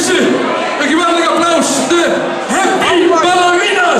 mensen, een geweldig applaus. De Happy Ballerinas.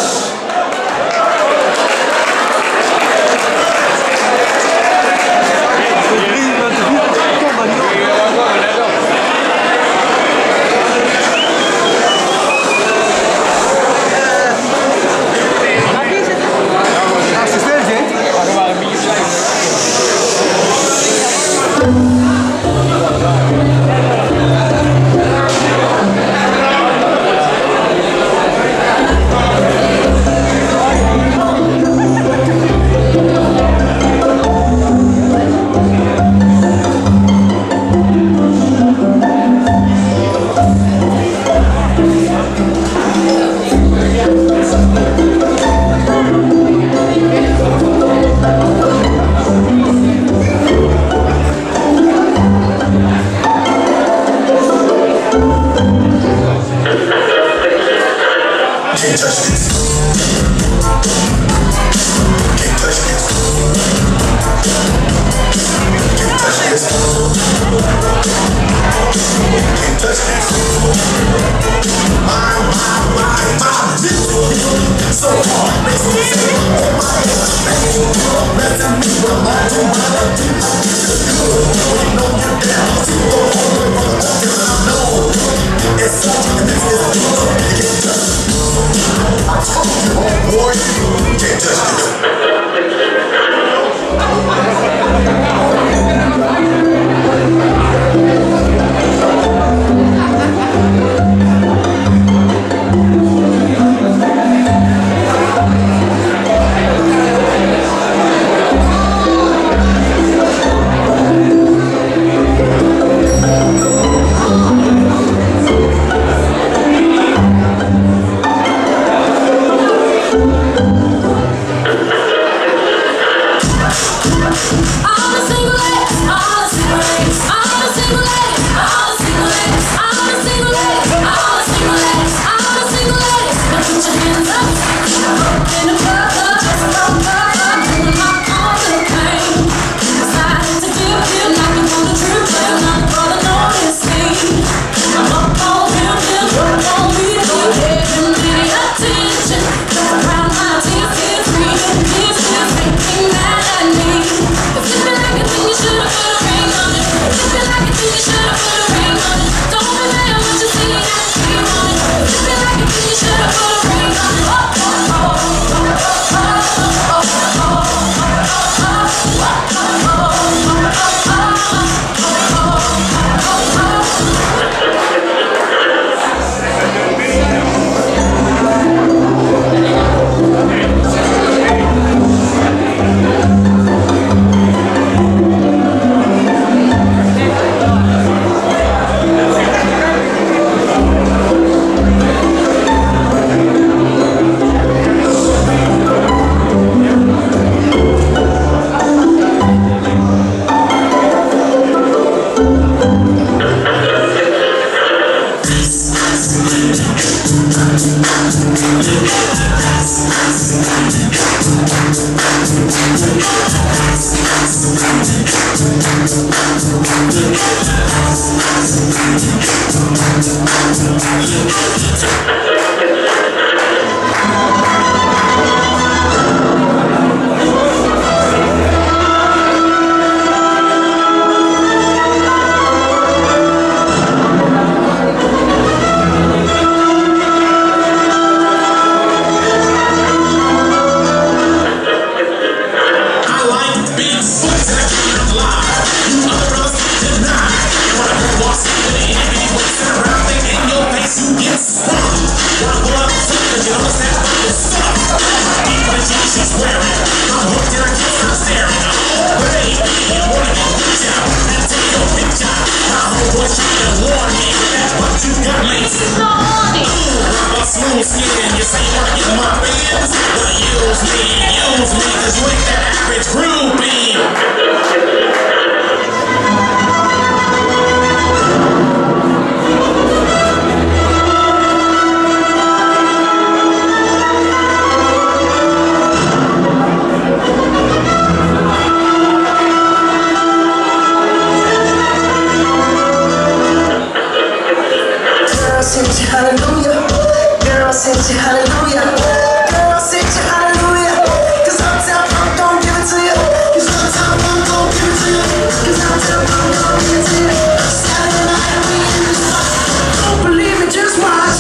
Girl, sing you hallelujah. Girl, sing you hallelujah. Girl, sing you hallelujah. Cause Uptown Funk don't give it to you. Cause Uptown Funk don't give it to you. Cause Uptown Funk don't give it to you. Saturday night we in the spot. Don't believe me, just watch.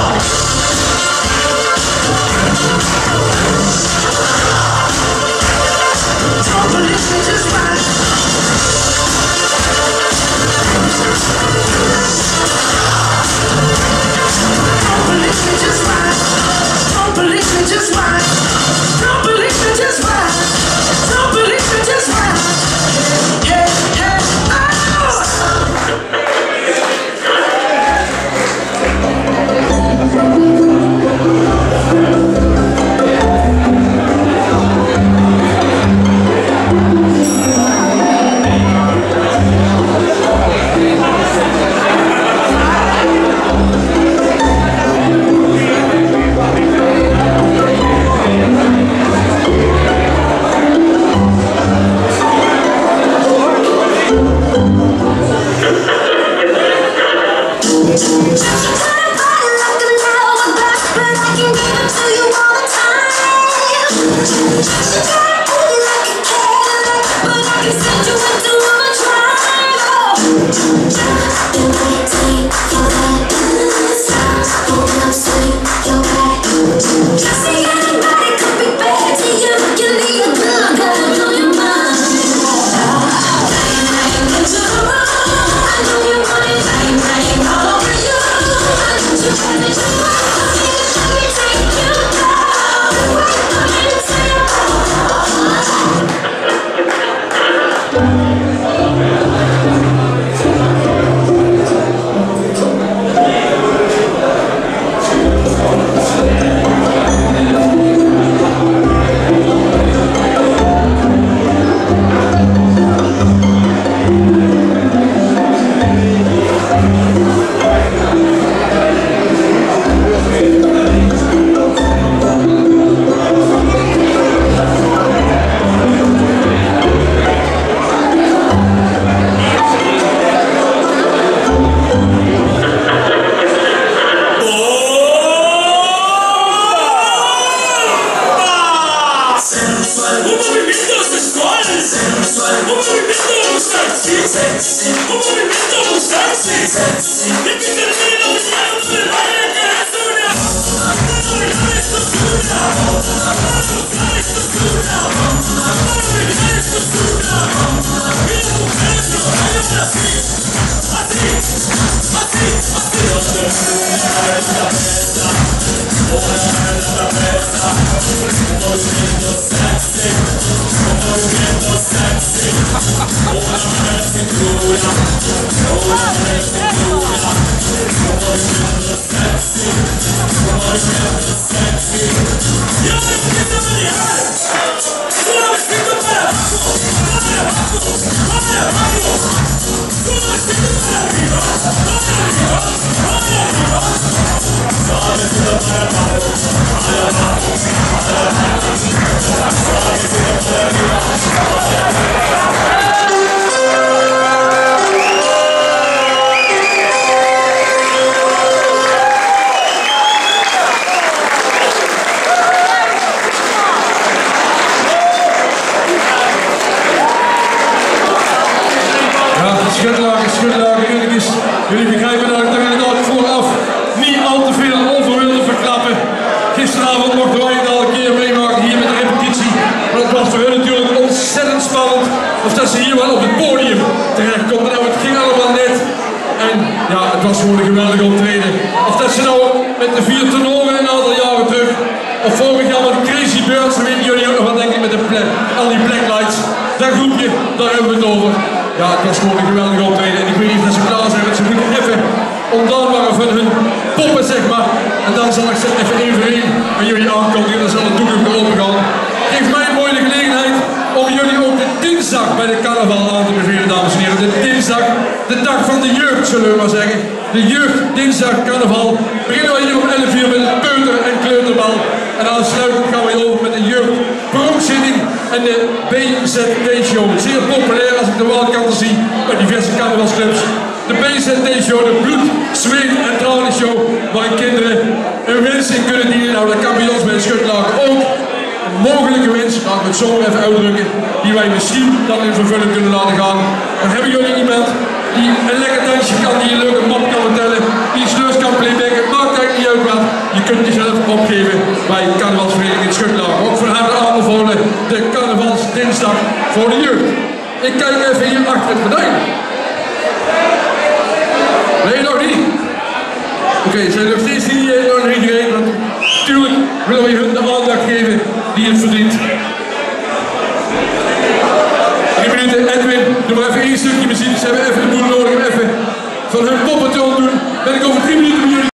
Don't believe me, just watch. Don't believe me, just watch. Don't believe me, just watch. Don't believe me, just watch. Don't believe me, just watch. Hey, hey, Jullie begrijpen dat ik er inderdaad vooraf niet al te veel over wilde verklappen. Gisteravond mochten wij het al een keer meemaken hier met de repetitie. Maar het was voor hun natuurlijk ontzettend spannend of dat ze hier wel op het podium terechtkomen. Nou, het ging allemaal net. En ja, het was gewoon een geweldig optreden. Of dat ze nou met de 4 tenoren een aantal jaren terug, of vorig jaar met de Crazy Birds, dan weten jullie ook nog wat denk ik met de al die blacklights. Dat groepje, daar hebben we het over. Ja, het was gewoon een geweldig optreden. En ik weet niet of ze klaar zijn, want ze moeten even ontdaan waren van hun poppen, zeg maar. En dan zal ik ze even één voor één aan jullie aankondigen. Dan zal het doek ook open gaan. Geef mij een mooie gelegenheid om jullie ook de dinsdag bij de carnaval aan te bevelen, dames en heren. De dinsdag, de dag van de jeugd, zullen we maar zeggen. De jeugd, dinsdag, carnaval. Beginnen we hier om 11 uur met het peuter- en kleuterbal. En aansluitend gaan we over met de jeugdprongzitting en de BZT-show. Zeer populair als ik de wildkanten zie bij diverse carnavalsclubs. De BZT-show, de bloed, zweet en tranen show. mijn kinderen een wens in kunnen dienen. Nou, dat kan bij ons bij Schutlaag ook. Een mogelijke wens, laat ik het zo even uitdrukken, die wij misschien dan in vervulling kunnen laten gaan. Dan hebben jullie iemand die een lekker dansje kan, die een leuke mop kan vertellen, die sleus kan playbacken, maakt eigenlijk niet uit wat. Je kunt jezelf opgeven bij carnavalsvereniging Schutlaag. Ook van harte aanbevolen de carnavalsdinsdag voor de jeugd. Ik kijk even hier achter het gordijn. Nee, nog niet. Oké, zijn nog steeds nog niet gereden, want natuurlijk willen we hun de aandacht geven die het verdient. 3 minuten, Edwin, doe maar even 1 stukje muziek. Ze hebben even de boel nodig om even van hun poppen te ontdoen. Ben ik over 3 minuten met jullie.